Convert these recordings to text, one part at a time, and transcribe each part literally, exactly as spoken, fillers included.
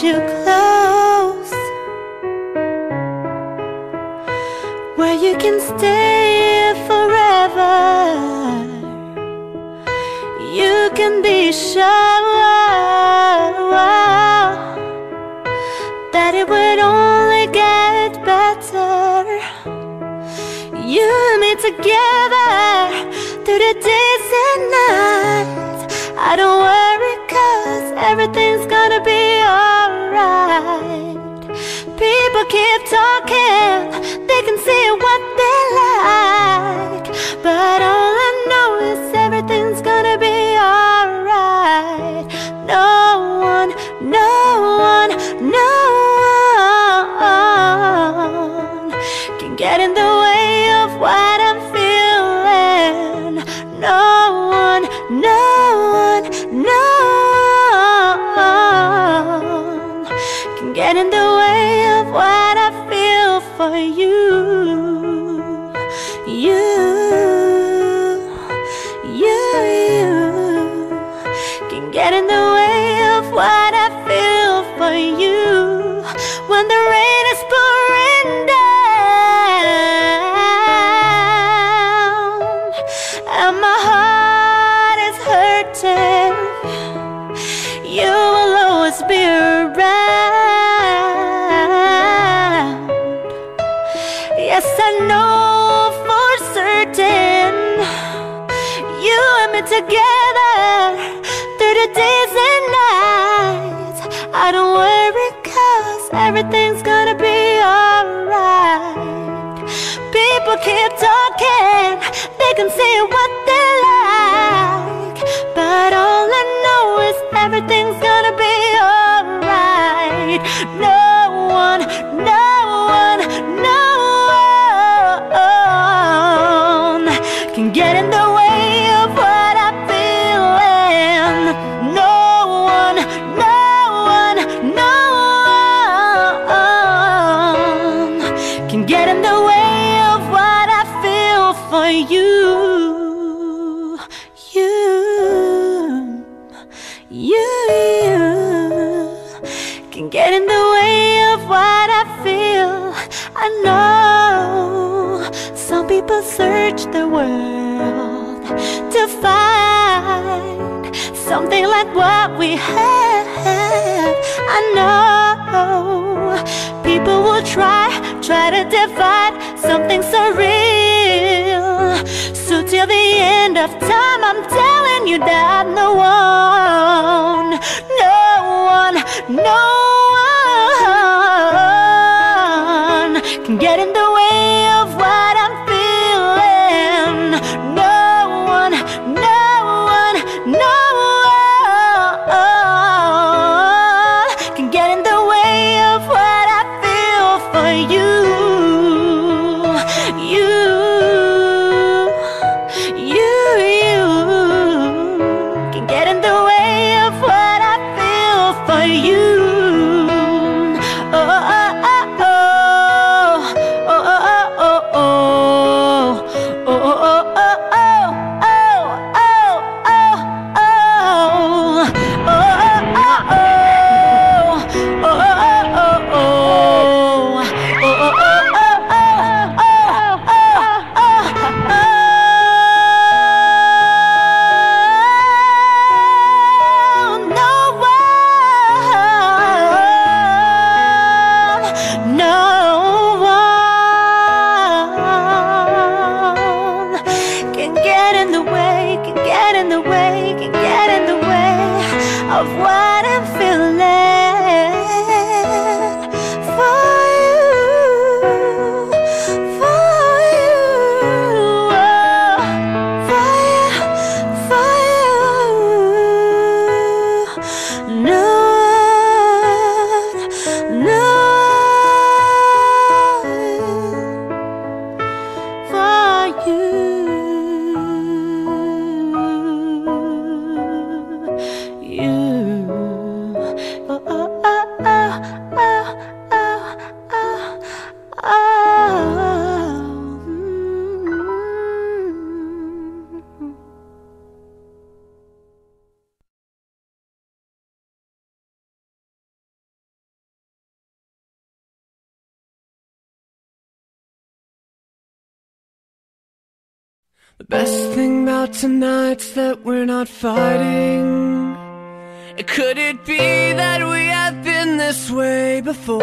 you close, where you can stay forever. You can be sure that it would only get better. You and me together through the days and nights. I don't worry, cause everything's gonna be alright. People keep talking, they can see what they like, but all I know is everything's gonna be alright. No one, no one, no one can get in the way of what I'm feeling. No one, no one, no one can get in the way of what I feel for you. You, you, you can get in the way of what I feel for you. When the rain is pouring down and my heart is hurting, you will always be around. Yes, I know for certain, you and me together through the days and nights. I don't worry, cause everything's gonna be alright. People keep talking, they can say what they like, but all I know is everything's gonna be alright. No one, no one, no one can get in the way of what I'm feeling. No one, no one, no one can get in the way of what I feel for you. You, you, you can get in the way of what I feel. I know some people search the world to find something like what we have. I know people will try, try to divide something so real. So till the end of time, I'm telling you that no one, no one, no one can get in the way of what I'm feeling. No one, no one, no one can get in the way of what I feel for you. You, you, you can get in the way of what I feel for you. Oh, oh, oh, oh, The best thing about tonight's that we're not fighting. Could it be that we have been this way before?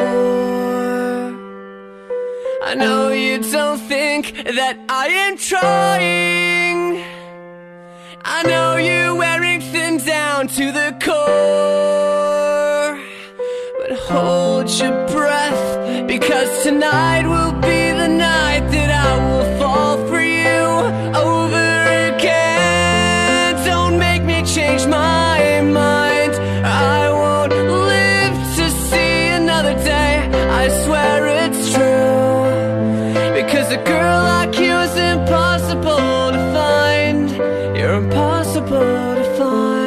I know you don't think that I am trying. I know you're wearing thin down to the core. But hold your breath, because tonight will be the night that I will fall for you over again. Don't make me change my mind. I won't live to see another day. I swear it's true, because a girl like you is impossible to find. You're impossible to find.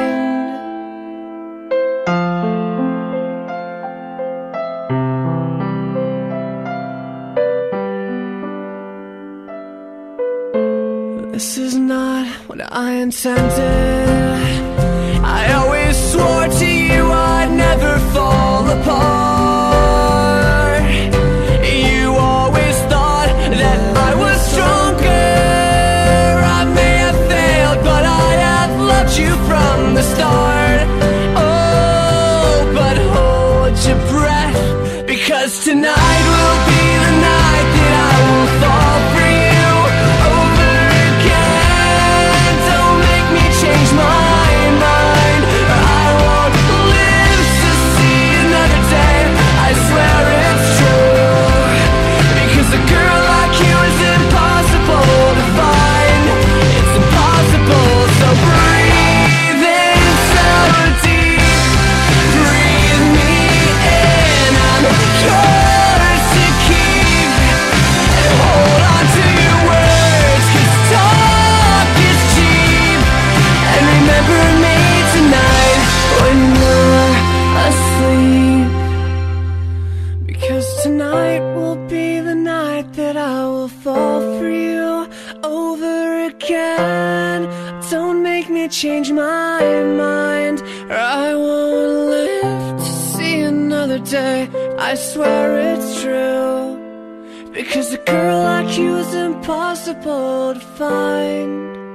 This is not what I intended. I always swore to you I'd never fall apart. You always thought that I was stronger. I may have failed, but I have loved you from the start. Oh, but hold your breath, because tonight will be the night that I will fall for you over again. Don't make me change my mind. I won't live to see another day. I swear it's true, because a girl like you is impossible to find. It's impossible, so breathe in so deep. Breathe me in, I'm yours to keep. And hold on to your words, 'cause talk is cheap. And remember me tonight when you're asleep, because tonight will be the night that I will fall for you over again. Don't make me change my mind, or I won't live to see another day. I swear it's true, because a girl like you is impossible to find.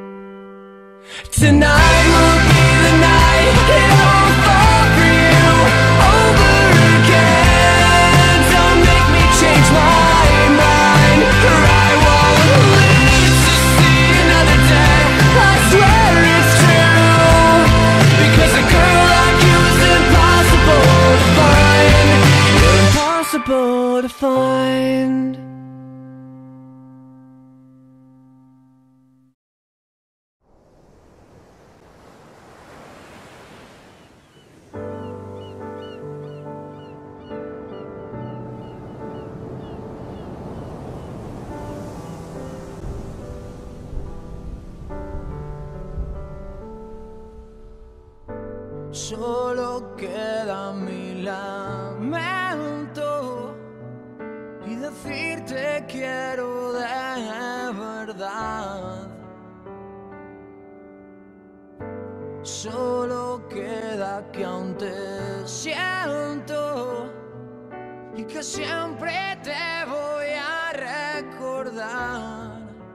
Tonight will be the night that I will fall for you over again. Don't make me change my mind, or I won't live to see another day. I swear it's true, because a girl like you is impossible to find. You're impossible to find. Solo queda mi lamento y decirte quiero de verdad. Solo queda que aún te siento y que siempre te voy a recordar.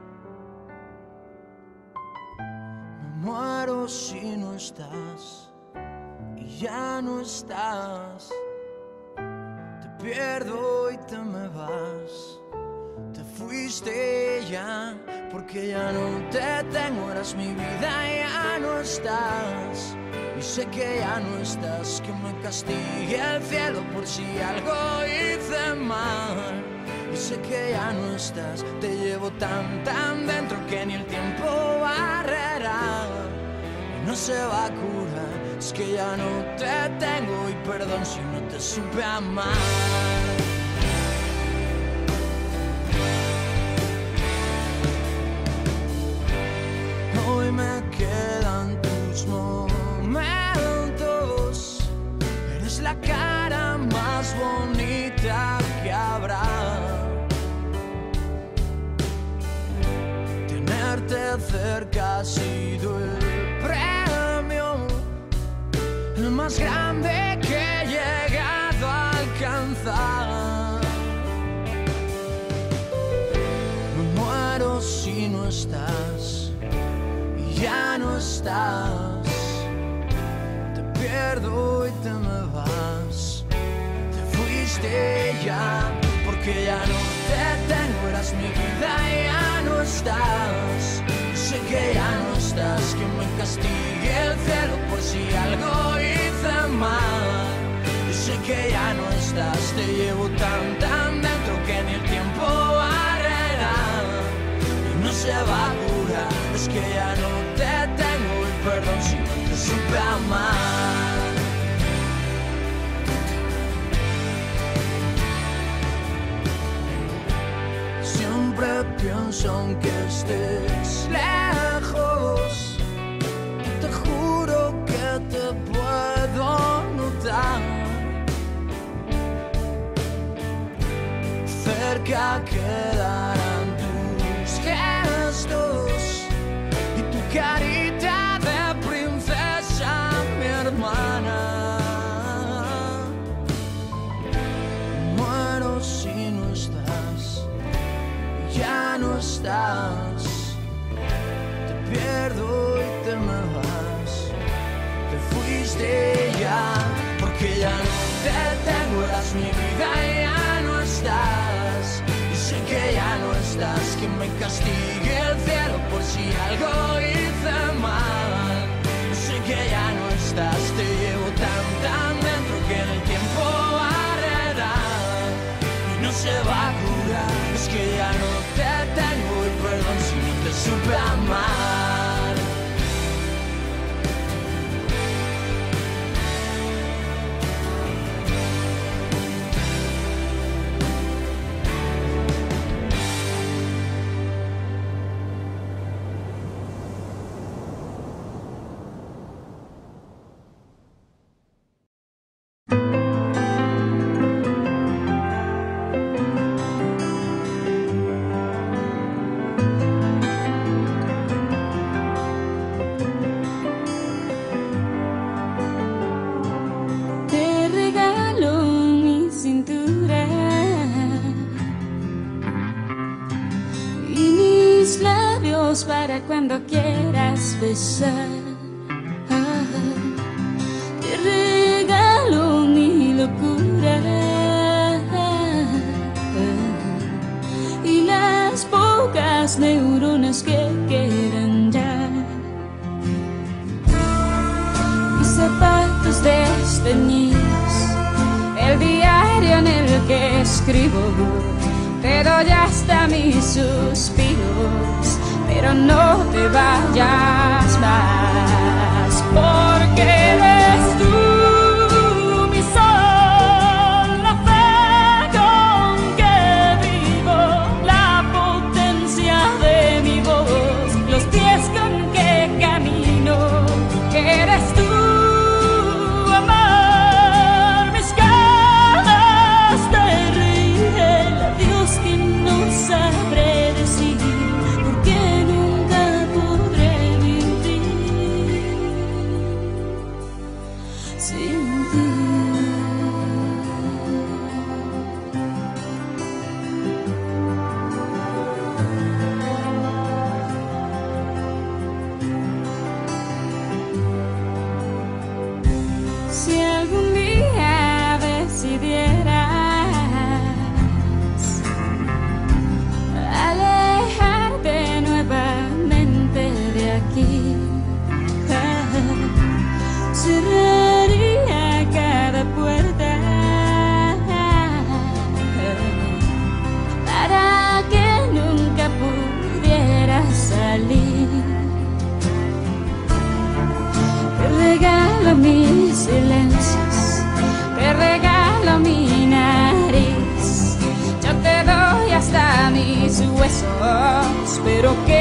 Me muero si no estás, y ya no estás. Te pierdo y te me vas. Te fuiste ya, porque ya no te tengo. Eras mi vida y ya no estás. Y sé que ya no estás. Que me castigue el cielo por si algo hice mal. Y sé que ya no estás. Te llevo tan, tan dentro que ni el tiempo barrerá. Y no se va a curar. Es que ya no te tengo, y perdón si no te supe amar. Hoy me quedan tus momentos. Eres la cara más bonita que habrá. Tenerte cerca ha sido el premio, el más grande que he llegado a alcanzar. Me muero si no estás. estás. Te pierdo y te me vas. Te fuiste ya, porque ya no te tengo. Eras mi vida y ya no estás. Sé que ya no estás, que me castigue el cielo por si algo hice mal. Yo sé que ya no estás, te llevo tan tan dentro que ni el tiempo barrerá y no se va a curar. Es que ya no te tengo y perdón si no te supe amar. Siempre pienso aunque estés lejos, te juro que te puedo notar. Cerca quedarán tus gestos y tu carita de princesa, mi hermana. Muero si no estás. Ya no estás, te pierdo y te me vas. Te fuiste ya, porque ya no te tengo. Eras mi vida y ya no estás. Y sé que ya no estás, que me castigue el cielo por si algo hice mal. Sé que ya no estás, te llevo tan tan dentro que en el tiempo barrerá y no se va a curar. Es que ya no te tengo y perdón si no te supe amar. Para cuando quieras besar, ah, te regalo mi locura, ah, y las pocas neuronas que quedan ya. Mis zapatos desteñidos, el diario en el que escribo, te doy hasta mis suspiros. Pero no te vayas más, porque eres tú mi sol, la fe con que vivo, la potencia de mi voz, los pies con que camino. Eres tú, amor, mis ganas de reír, el adiós que no sabré decir. Si algún día decidieras alejarte nuevamente de aquí, cerraría cada puerta para que nunca pudieras salir. Te regalo mis silencios, te regalo mi nariz, yo te doy hasta mis huesos, pero que